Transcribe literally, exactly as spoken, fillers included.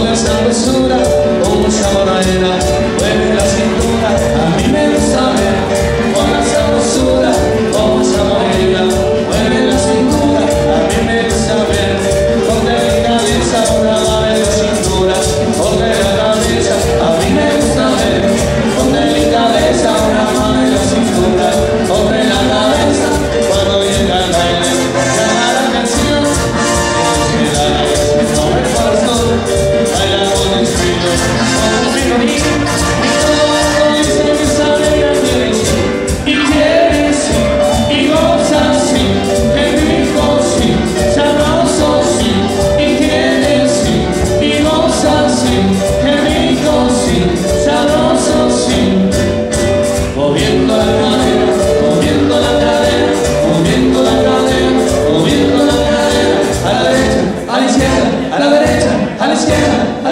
esa dulzura, con mucha morena, mueve la cintura. A mí me gusta ver con esa dulzura, con mucha morena, mueve la cintura. A mí me gusta ver con delicadeza una mano en la cintura, sobre la cabeza. A mí me gusta ver con delicadeza una mano en la cintura, sobre la cabeza. Cuando llega el baile, llama la canción, que la sobre el corazón, baila con el frío, con un violín, y todo dice que sabe y quiere sí, y quiere sí, y goza sí, que rico sí, sabroso sí, y quiere sí, y goza sí, que rico sí, sabroso sí. Moviendo la cadera, moviendo la cadera, moviendo la cadera, moviendo la cadera, a la derecha, a la izquierda, a la derecha, a la izquierda, a